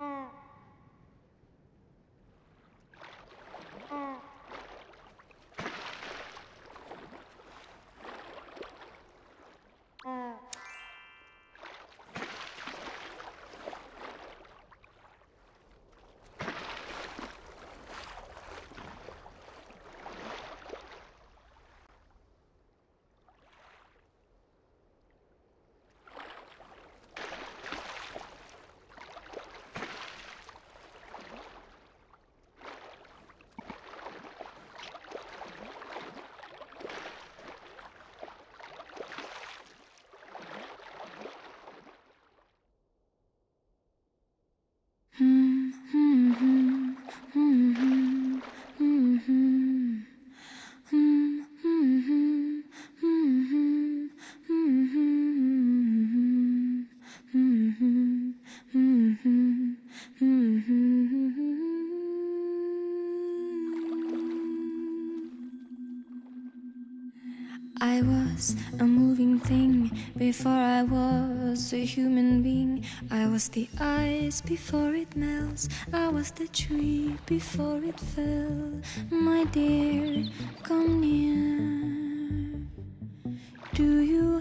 I was a moving thing before I was a human being. I was the ice before it melts. I was the tree before it fell. My dear, come near. Do you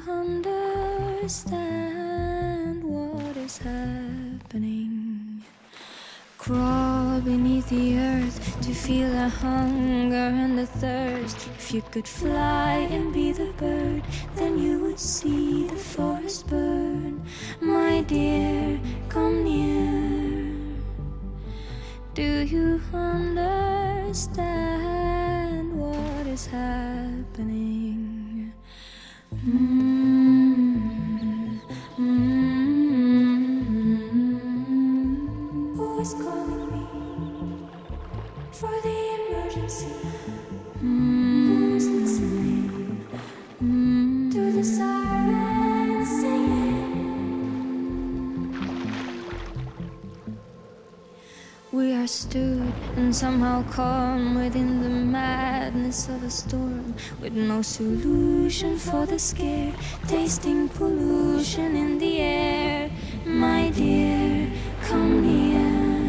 understand what is happening? Crawl beneath the earth to feel the hunger and the thirst. If you could fly and be the bird, then you would see the forest burn. My dear, come near. Do you understand what is happening? Who is calling me for the emergency? Who is listening to the sirens singing? We are stood and somehow calm within the madness of a storm, with no solution for the scare, tasting pollution in the air. My dear, come near.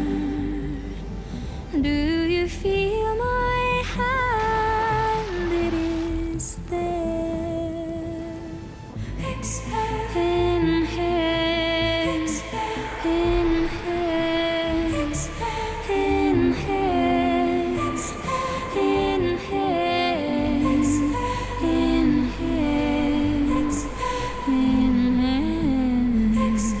Do you feel my hand? It is there. Exhale. Inhale. Exhale. Inhale. Exhale. Inhale. Exhale. Inhale. Exhale. Inhale. Exhale. Inhale.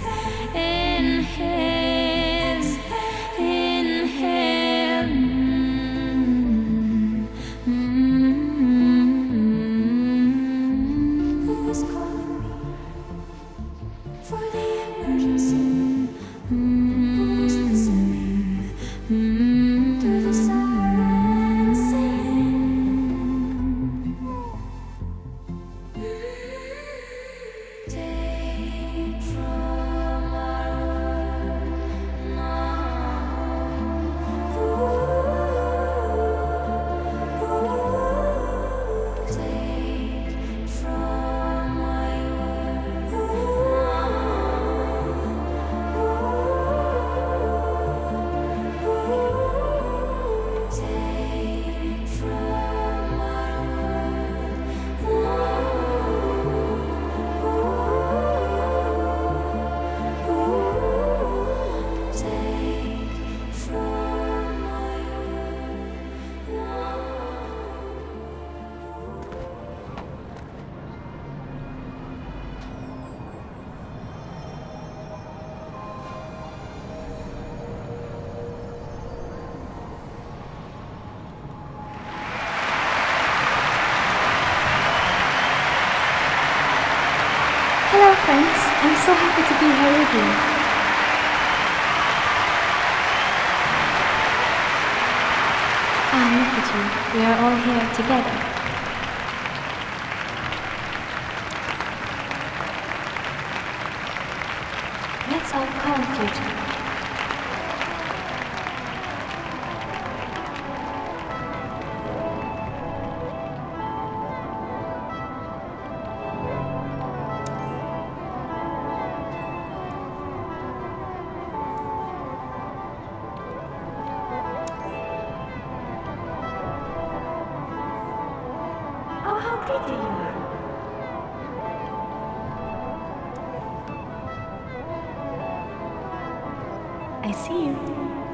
Hello friends, I'm so happy to be here with you. Look at you, we are all here together. Let's all comfort. pretty you are. I see you.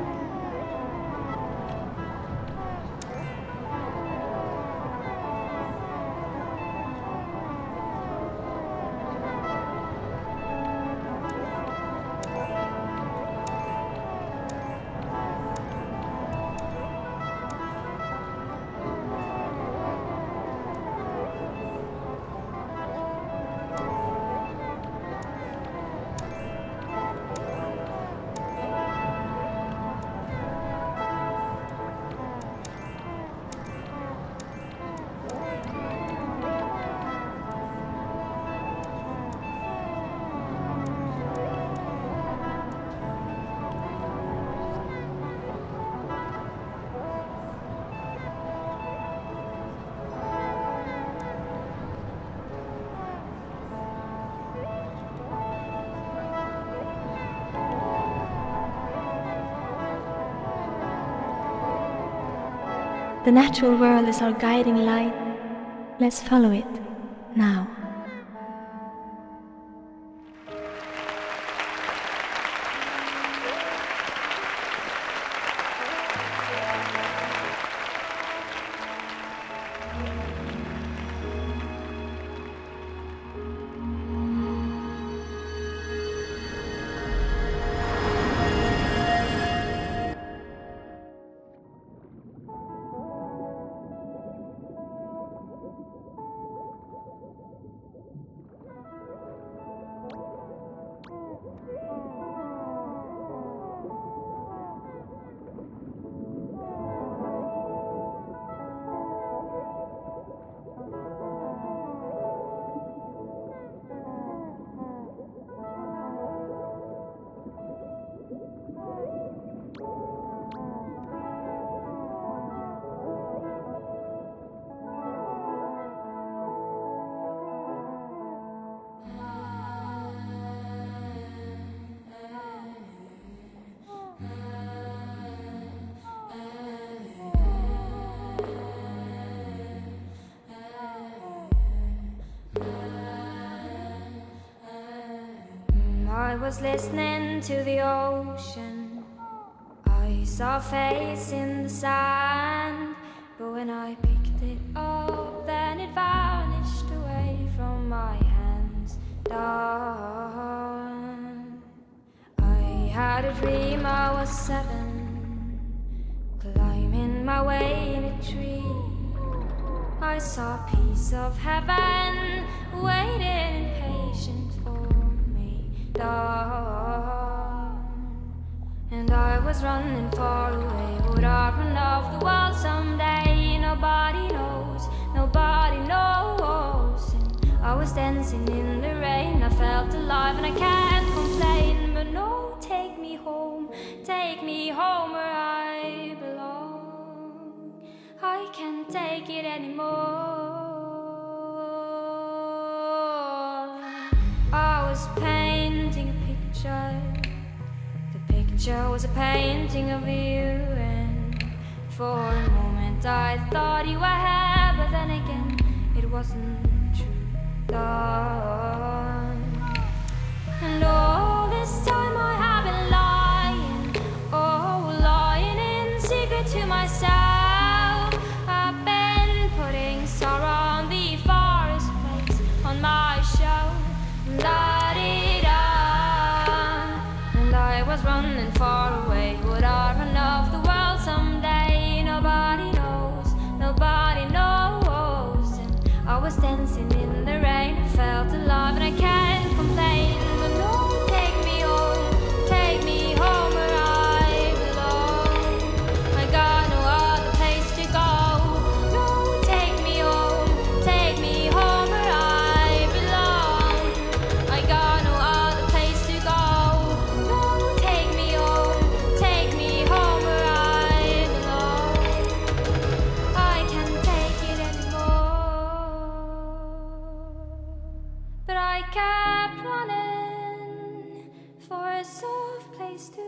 The natural world is our guiding light. Let's follow it now. I was listening to the ocean. I saw a face in the sand, but when I picked it up, then it vanished away from my hands. Dawn. I had a dream I was 7, climbing my way in a tree. I saw a piece of heaven waiting impatient for me. Dawn. And I was running far away. Would I run off the world someday? Nobody knows, nobody knows. And I was dancing in the rain. I felt alive and I can't complain. But no, take me home where I belong. I can't take it anymore. I was painting a picture. The picture was a painting of you, and for a moment I thought you were here, but then again it wasn't true. Dawn. And all this time I have been lying, oh, lying in secret to myself. I've been putting sorrow on the forest place on my shelf. La-di-da. And I was running far away. Would I run off the world someday? Nobody knows, nobody knows. And I was dancing in the rain. I felt alive and I can't complain. But no, take me home where I belong. I got no other place to go. No, take me home where I belong. I got no other place to go. No, take me home where I belong. I can't take it anymore. But I kept running for a soft place to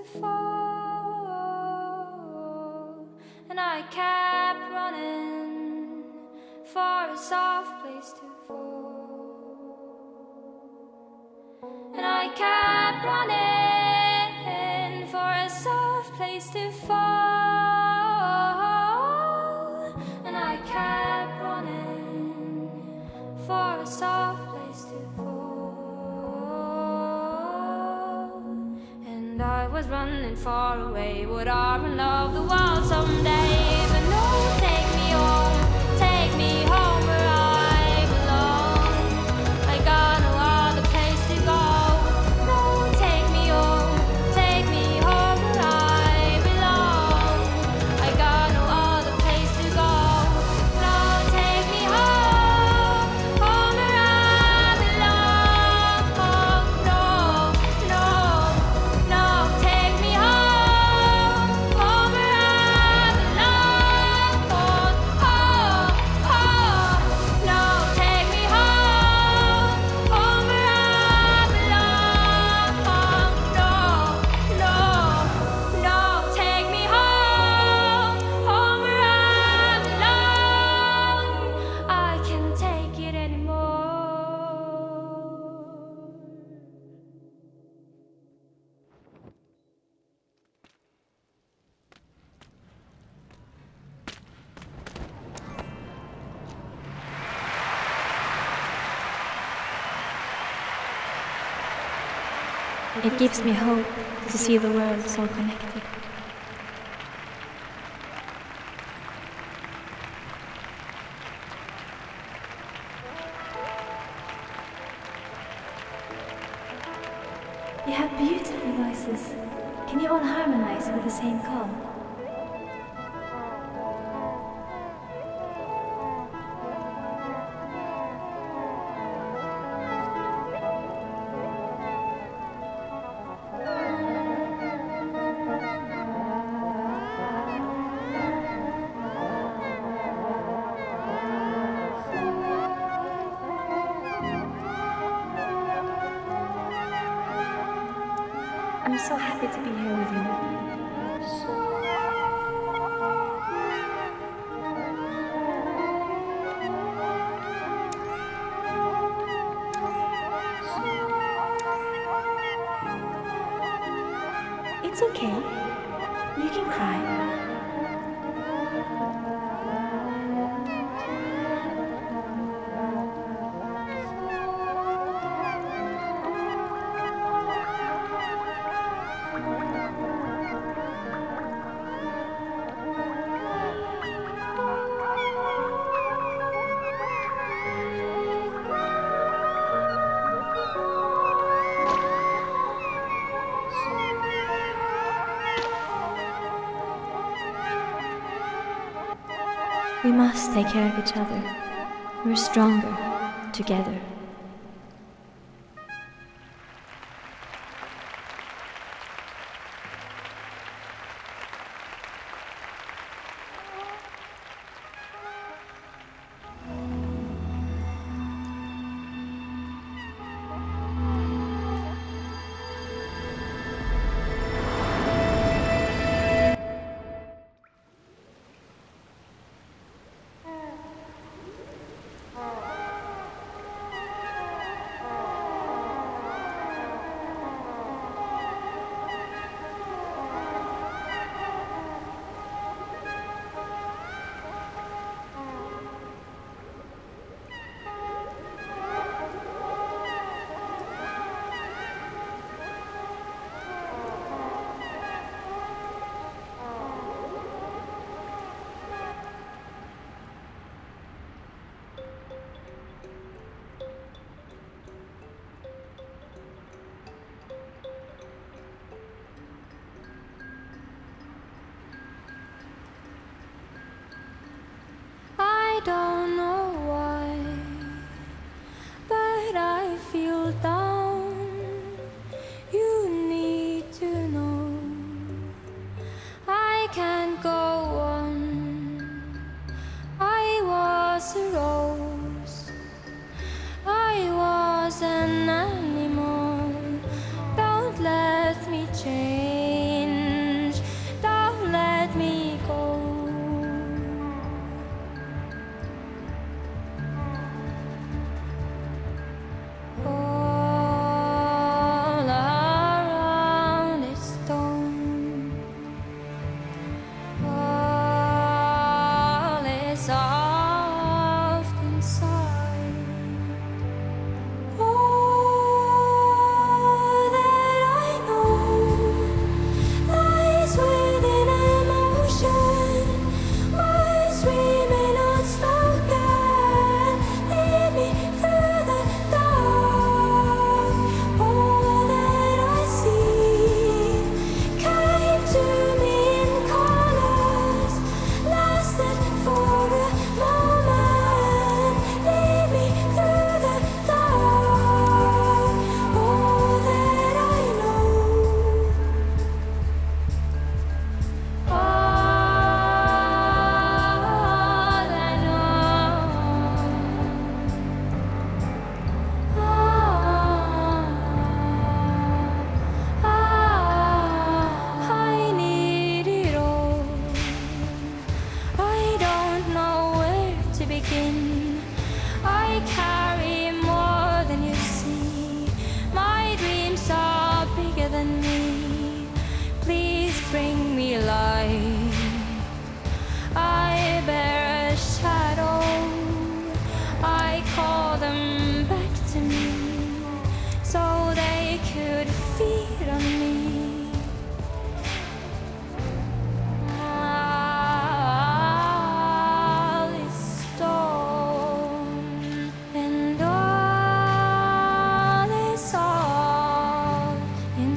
fall. And I kept running for a soft place to fall. And I kept running for a soft place to fall. And I kept running for a soft place to fall. And I was running far away, would I run of the world someday? But no, take me home where I belong. I got no other place to go. No, take me home where I belong. I got no other place to go. No, take me home where I belong. No, no, no, take me home where I belong. Oh, oh, no, take me home where I belong. No, no, no, take me home where I belong. I can't take it anymore. It gives me hope to see the world so connected. You have beautiful voices. Can you all harmonize with the same call? I'm so happy to be here with you. It's okay. You can cry. We must take care of each other. We're stronger together. I don't know why, but I feel down. You need to know I can't go on. I was a rose, I was an animal. Don't let me change, don't let me go.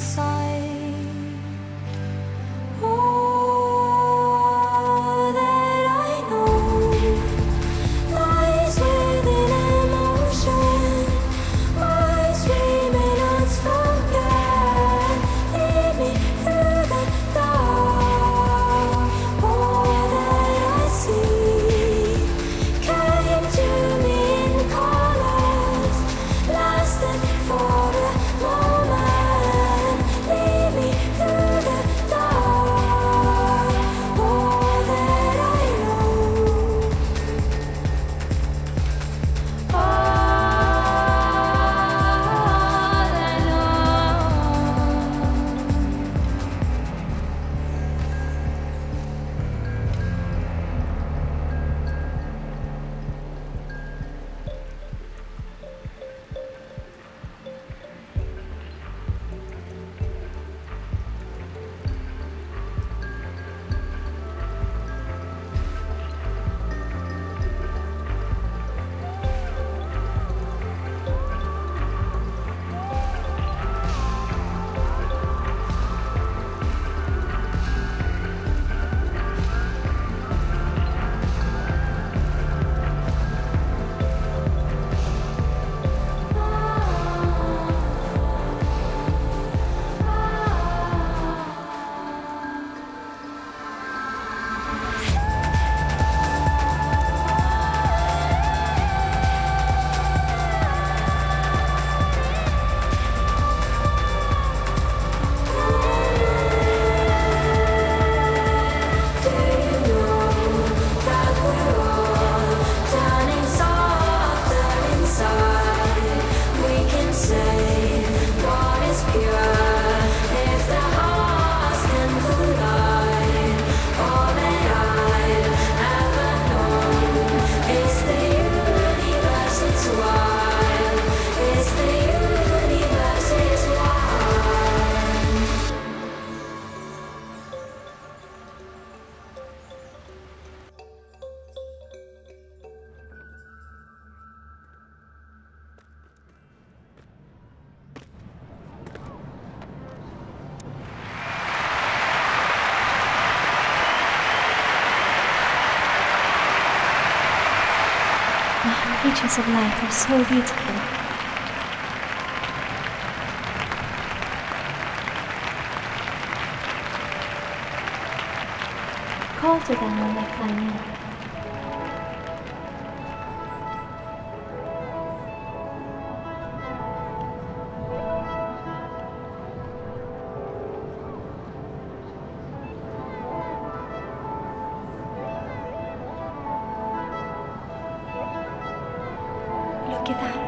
inside. All that I know lies within emotion, words remain unspoken. Lead me through the dark. All that I see came to me in colors, lasted for a moment. Lead me through the dark. All that I know. All I Do you know that we're all turning softer inside? We can say what is pure if the hearts can collide. All that I've ever known is the universe is wide. It's the universe is wide. Creatures of light are so beautiful. Call to them when they fly near. Look at that.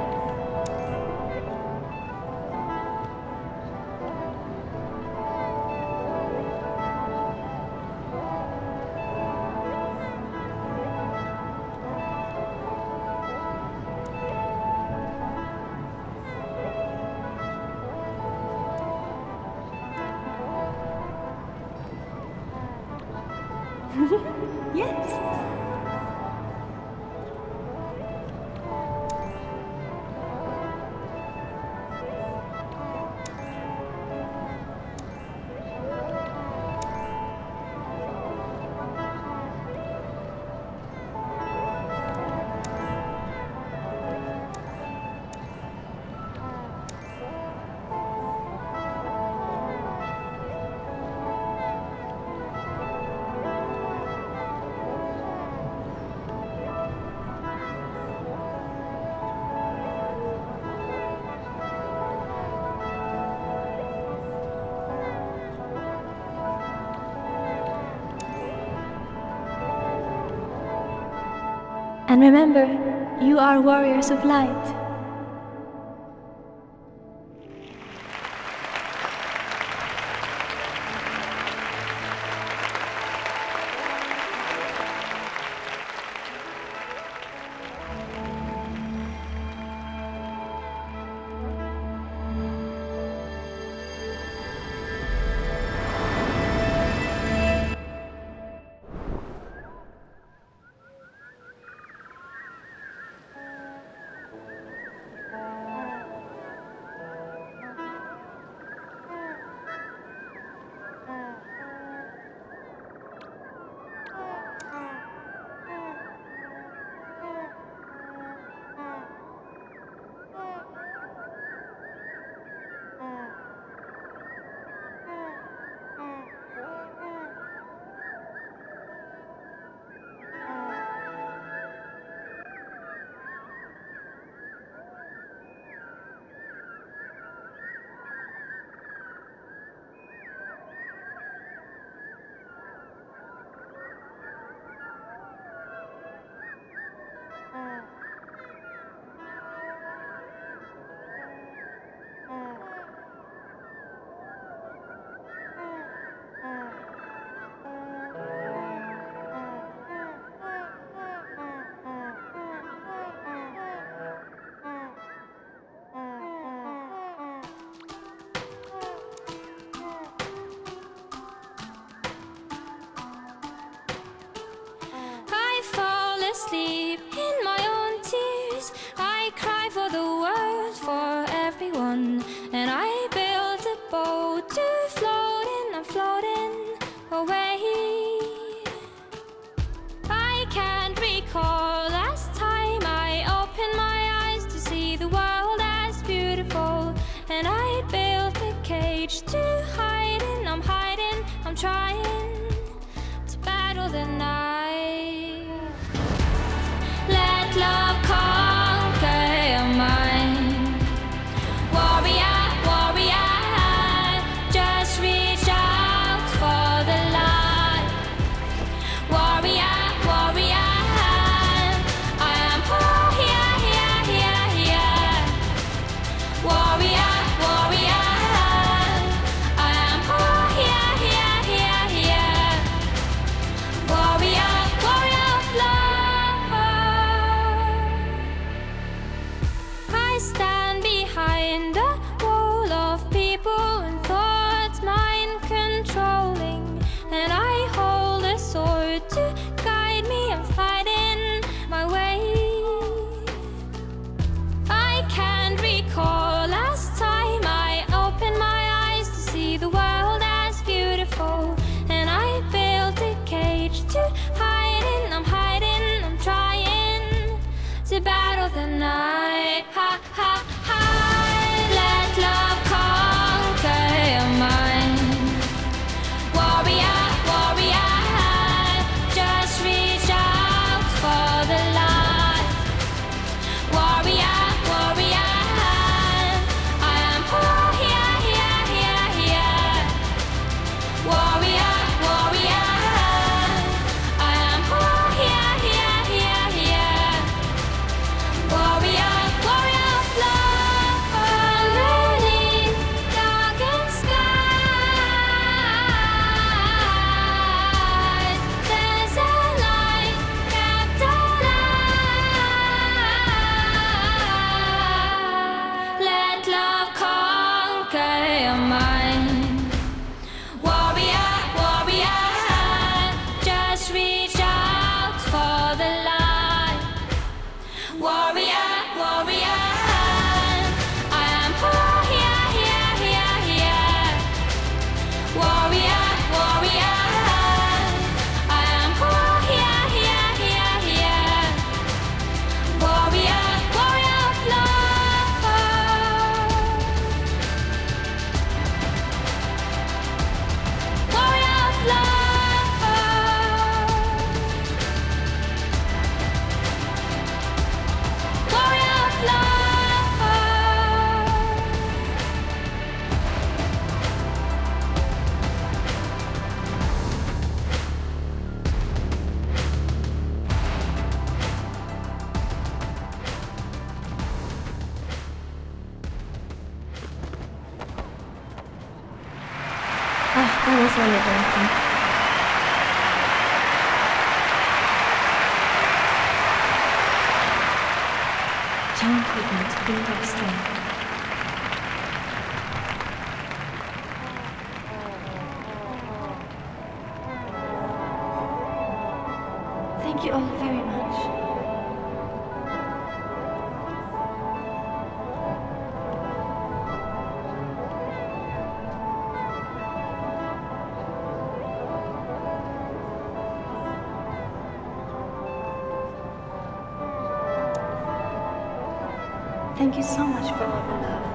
Yes. And remember, you are warriors of light. to floating, I'm floating away. I can't recall last time I opened my eyes to see the world as beautiful, and I built a cage to hide in. I'm hiding, I'm trying to battle the night. Let love conquer your mind. Warrior, warrior, just reach out for the light. Warrior, warrior, I am here, here, here, here. Warrior, warrior, I am here, here, here, here. Warrior, warrior of love. I stand behind a wall of people and thoughts, mind controlling, and I hold a sword to guide me. I'm fighting my way. I can't recall last time I opened my eyes to see the world as beautiful, and I built a cage to hide in. I'm hiding, I'm trying to battle the night. Ha ha ha. Let love conquer your mind. Warrior, warrior, just reach out for the light. Warrior, warrior, I am here, here, here, here. Warrior, warrior, I am here, here, here, here. Warrior, warrior of love, underneath darkened skies, there's a light kept alive. Let love conquer your mind. Warrior, warrior, just reach out for the light. Warrior, warrior, I am here, here, here, here. Warrior, warrior, I am here, here, here, here. Warrior, warrior of love. Warrior of love. Warrior of love. That was really breathtaking. Chant with me to build up strength. Thank you all very much. Thank you so much for all the love.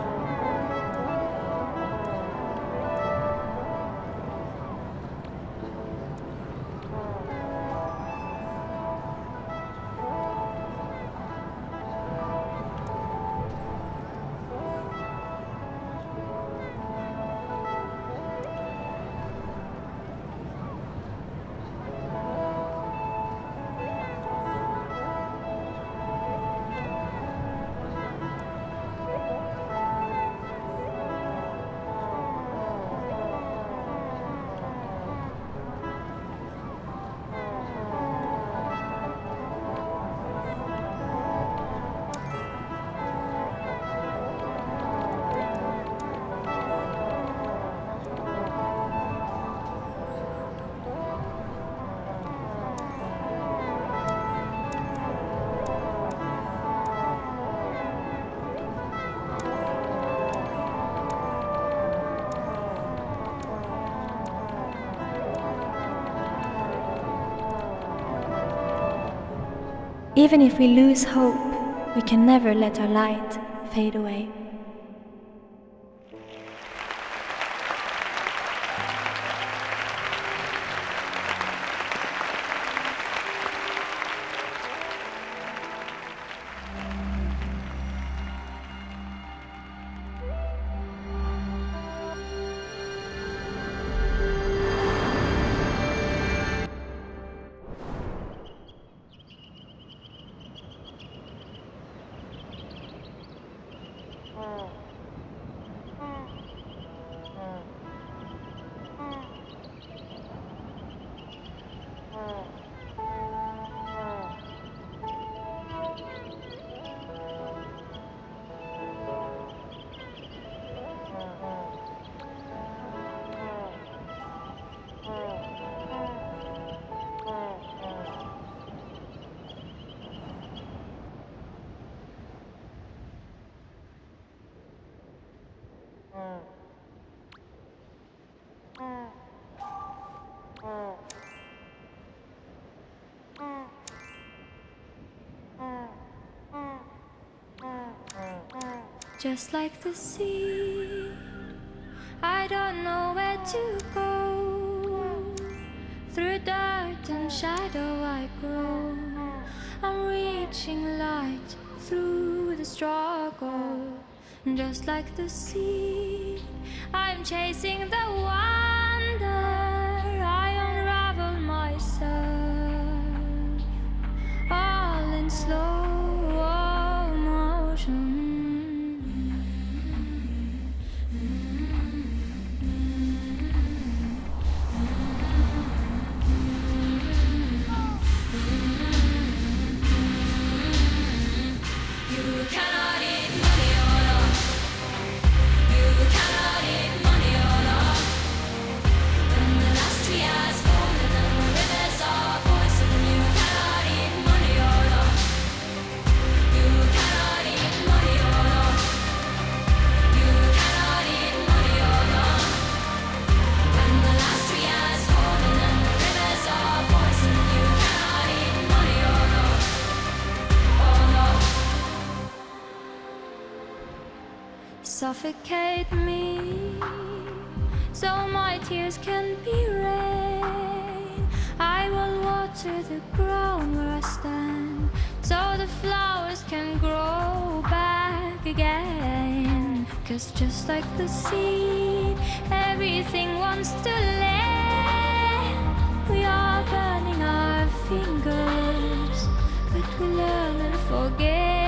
Even if we lose hope, we can never let our light fade away. Just like the sea, I don't know where to go. Through dirt and shadow I grow. I'm reaching light through the struggle. Just like the sea, I'm chasing the wonder. I unravel myself, all in slow motion. Suffocate me, so my tears can be rain. I will water the ground where I stand, so the flowers can grow back again. 'Cause just like the seed, everything wants to land. We are burning our fingers, but we learn and forget.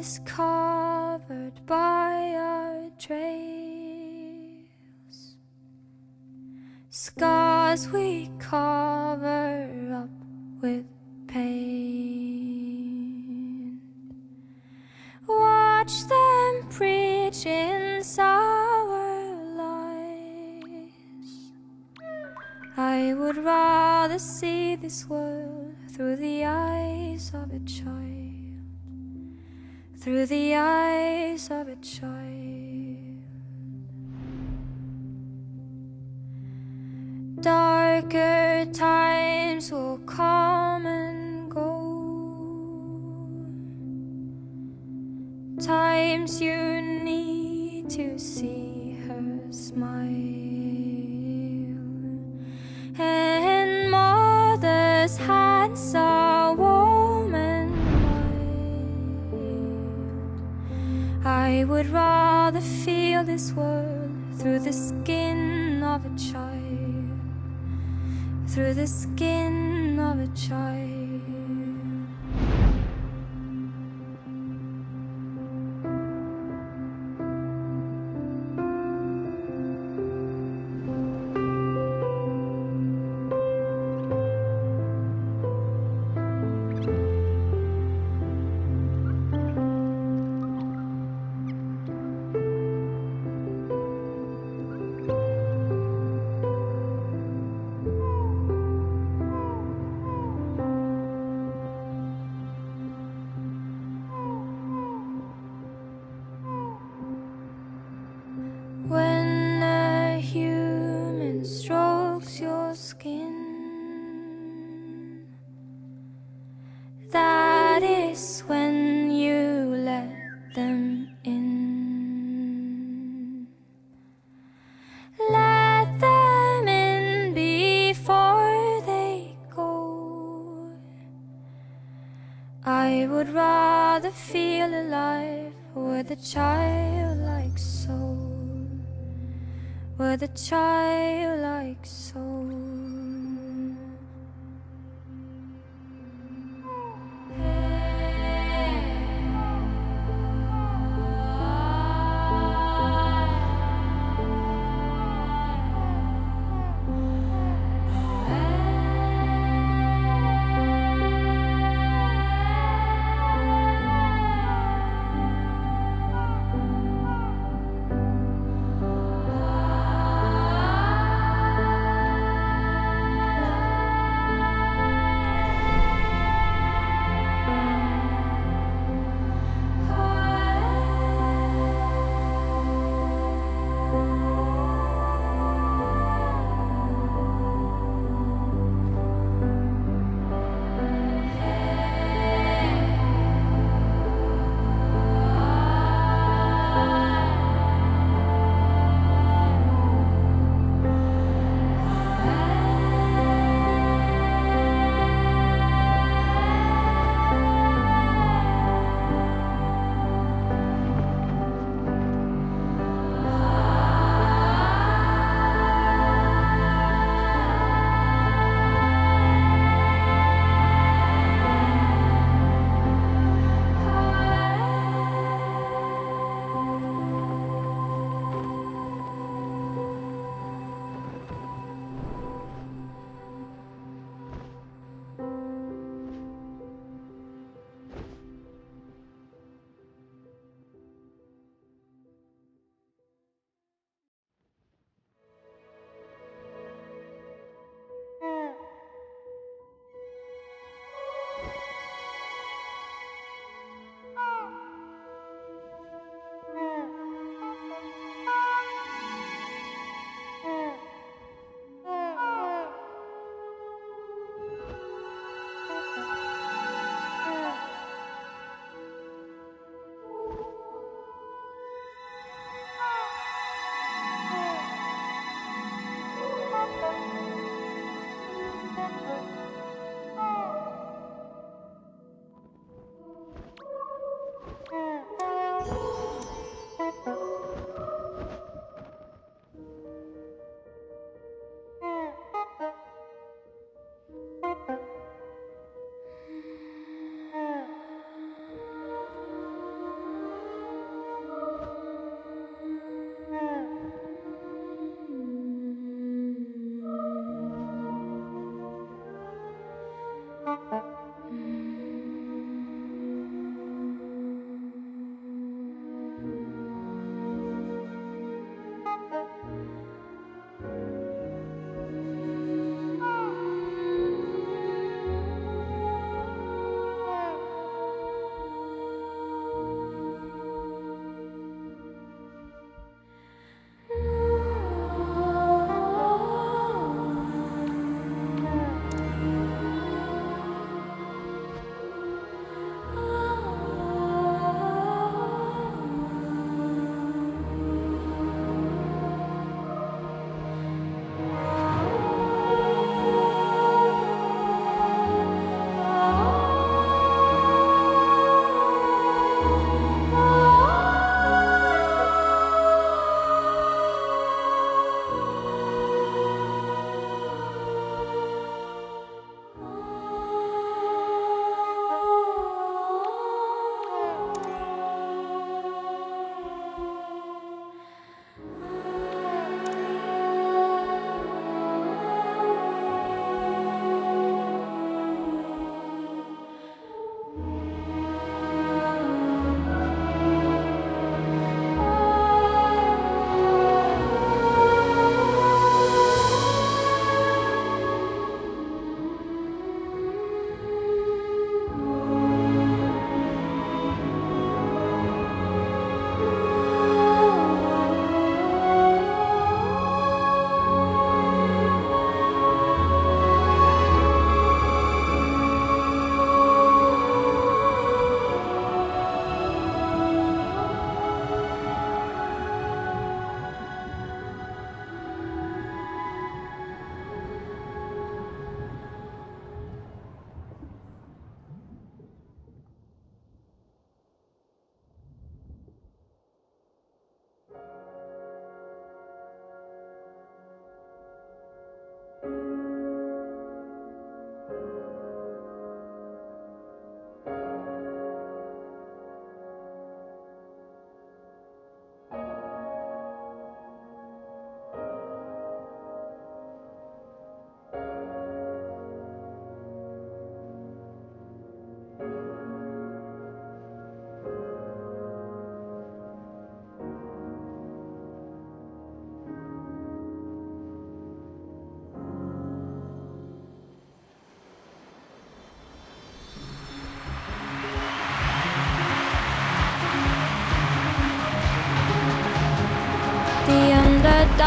is covered by our trails, scars we cover up with pain. Watch them preach in sour lies. I would rather see this world through the eyes of a child, through the eyes of a child. Darker times will come and go, times you need to see her smile, and mother's hands are warm and mild. I would rather feel this world through the skin of a child, through the skin of a child. When a human strokes your skin, that is when you let them in. Let them in before they go. I would rather feel alive with a childlike soul, with a childlike soul.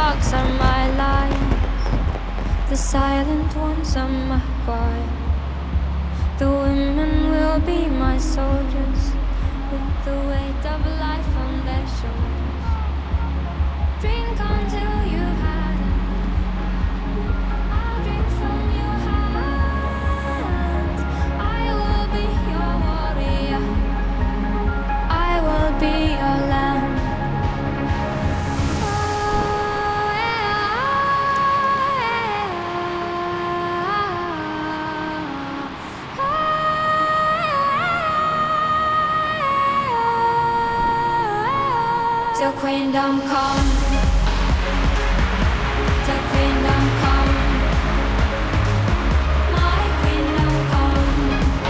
dogs are my lions, the silent ones are my choir. The women will be my soldiers, with the weight of life on their shoulders. Drink until you've had enough. I'll drink from your hands. I will be your warrior, I will be your lamb. Till queendom come, till queendom come, my queendom come,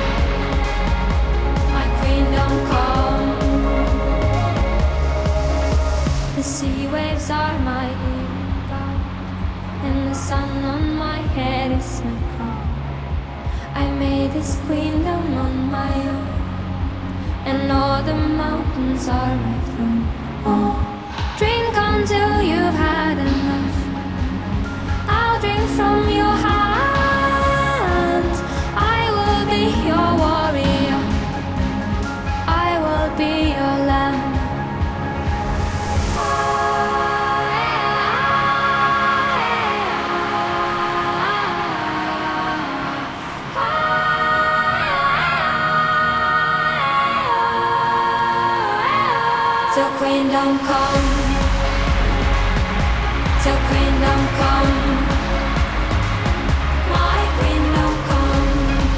my queendom come. The sea waves are my evening gown, and the sun on my head is my crown. I made this queendom on my own, and all the mountains are my throne. Oh, drink until you've had enough. I'll drink from your hands. I will be your warrior, I will be your lamb. Till queendom come, till queendom come, my queendom come,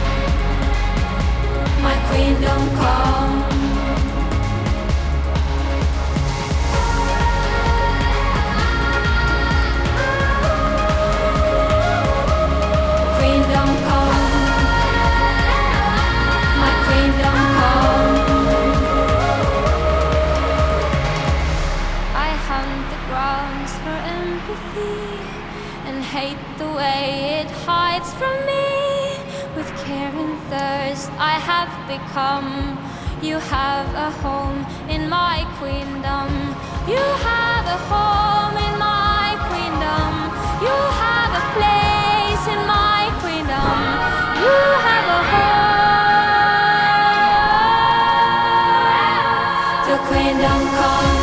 my queendom come. Queendom come, my queendom come. Grounds for empathy, and hate the way it hides from me. With care and thirst I have become. You have a home in my queendom. You have a home in my queendom. You have a place in my queendom. You have a home. Till queendom come,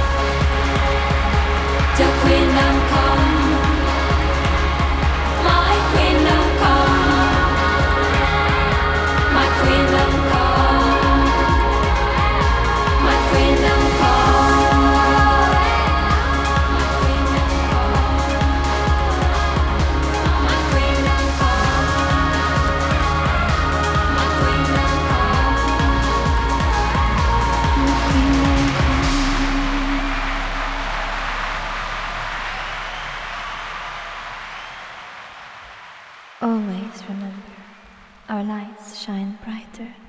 till queendom come, my queendom come, my queendom come, my queendom come, my queendom come, my queendom come, my queendom Always remember, our lights shine brighter